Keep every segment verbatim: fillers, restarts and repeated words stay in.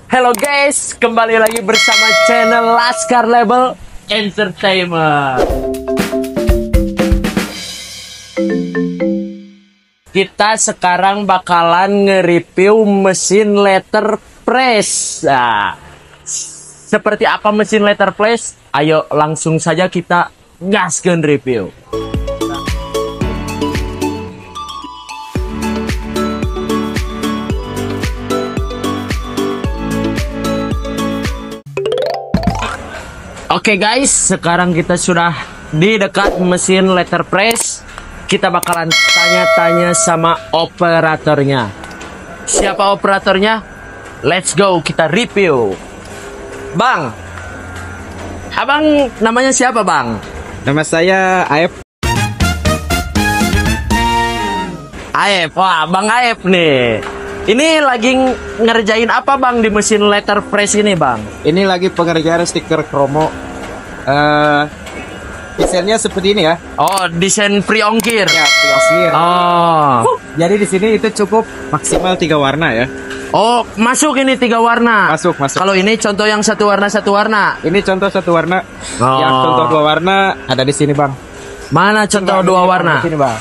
Halo guys, kembali lagi bersama channel Laskar Label Entertainment. Kita sekarang bakalan nge-review mesin letter press. Nah, seperti apa mesin letter press? Ayo langsung saja kita gaskeun review. Oke guys, sekarang kita sudah di dekat mesin letter press. Kita bakalan tanya-tanya sama operatornya. Siapa operatornya? Let's go, kita review. Bang, abang namanya siapa bang? Nama saya Aep. Aep, wah bang Aep nih. Ini lagi ngerjain apa bang di mesin letter press ini bang? Ini lagi pengerjaan stiker kromo. Uh, desainnya seperti ini ya. Oh, desain free ongkir. Ya, free ongkir. Oh. Jadi di sini itu cukup maksimal tiga warna ya. Oh, masuk ini tiga warna. Masuk, masuk. Kalau ini contoh yang satu warna satu warna. Ini contoh satu warna. Oh. Yang contoh dua warna ada di sini bang. Mana contoh Bang, dua ini, warna? Di sini bang.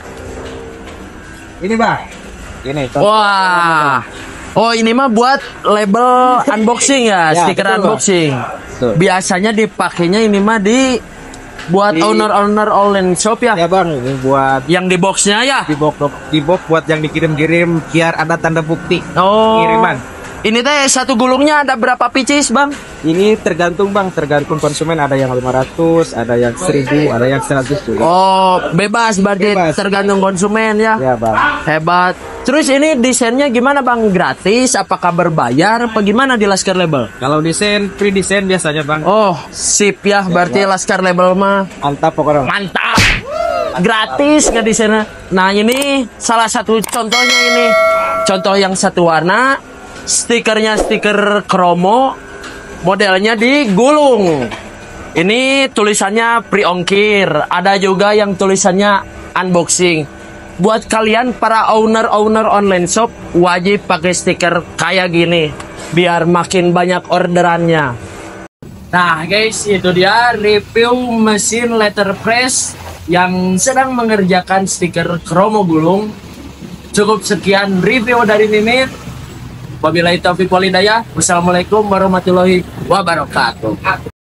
Ini bang. Ini. Contoh. Wah. Oh, ini mah buat label unboxing ya, Ya, stiker betul, unboxing. Betul. Biasanya dipakainya ini mah di buat Di- owner-owner online shop ya. Ya bang, ini buat Yang di boxnya ya. di box di box buat yang dikirim-kirim biar ada tanda bukti Oh. kiriman. Ini teh satu gulungnya ada berapa pieces, Bang? Ini tergantung bang, tergantung konsumen, ada yang lima ratus, ada yang seribu, ada yang seratus juga. Oh, bebas berarti Bebas. tergantung konsumen ya. Ya bang. Hebat. Terus ini desainnya gimana Bang? Gratis? Apakah berbayar? Apa gimana di Laskar Label? Kalau desain, free desain biasanya bang. Oh, sip ya. Berarti Laskar Label mah Mantap pokoknya. mantap. Gratis nggak desainnya? Nah ini salah satu contohnya ini. Contoh yang satu warna. Stikernya stiker kromo. Modelnya digulung. Ini tulisannya free ongkir. Ada juga yang tulisannya unboxing. Buat kalian para owner-owner online shop wajib pakai stiker kayak gini biar makin banyak orderannya. Nah guys, itu dia review mesin letter press yang sedang mengerjakan stiker kromo gulung. Cukup sekian review dari Mimin. Wabillahi taufiq wal hidayah. Wassalamualaikum warahmatullahi wabarakatuh.